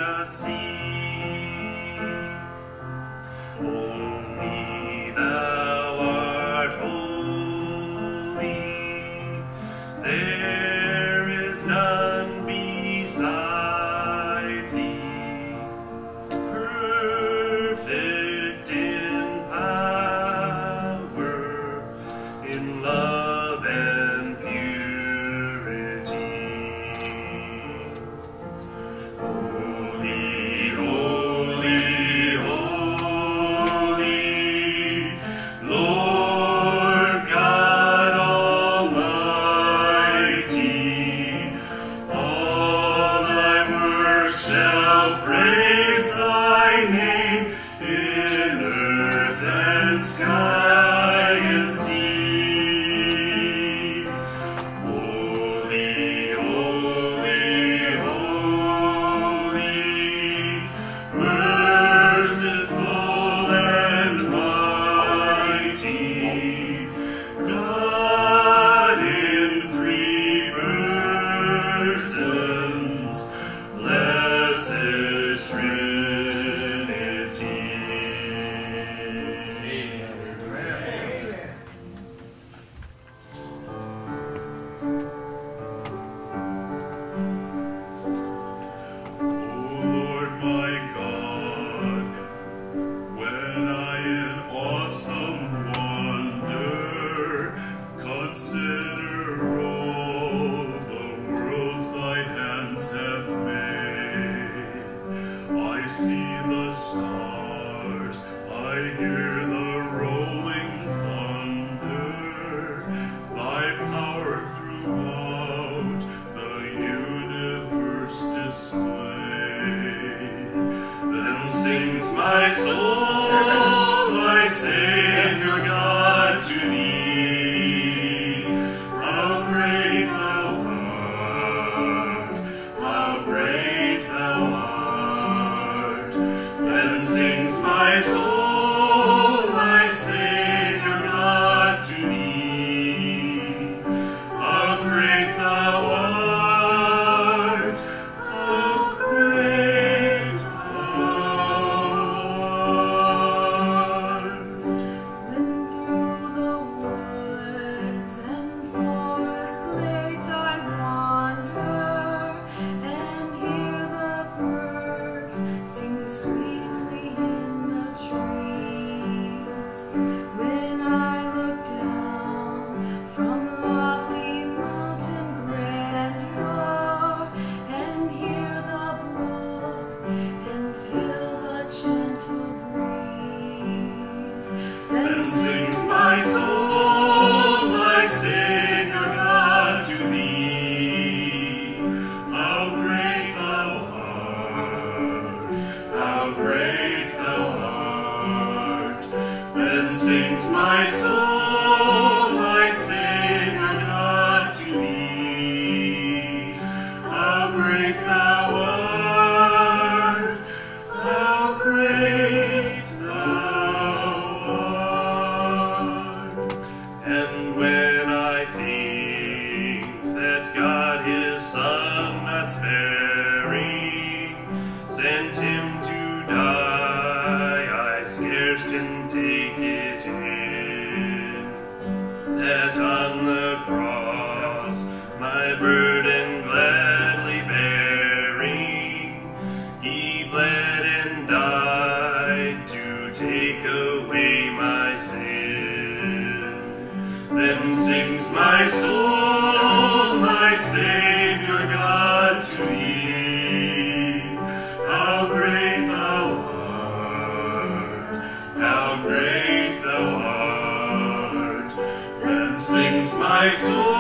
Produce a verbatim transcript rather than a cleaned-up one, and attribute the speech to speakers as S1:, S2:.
S1: cannot see. Only thou art holy. There is none beside thee. Perfect in power, in love and purity. Holy, holy, holy, Lord God Almighty. All thy works shall praise thy name in earth and sky and sea. Holy, holy, holy, merciful and mighty, God in three persons, blessed Trinity. O Lord my God, when I in awesome wonder consider all the worlds thy hands have made, I see the stars, I hear the rolling thunder, thy power throughout the universe displayed. Then sings my soul, my Savior God, to thee. How great thou art, how great thou art. Then sings my soul, my Savior God, to thee. How great thou art, how great thou art.
S2: When through the woods and forest glades I wander and hear the birds sing sweetly in the trees, when I look down from lofty mountain grandeur and hear the brook and feel the gentle breeze,
S1: Then sings my soul, my Savior God, to thee. How great thou art, how great thou art. Then sings my soul, my Savior God, to thee. How great thou art, how great thou art. And when I think that God his Son not sparing sent him to die, I scarce can take it in, that on the cross my burden gladly bearing, he bled and died to take away my sin. Then sings my soul, my Savior God, to thee. How great thou art, how great thou art. Then sings my soul,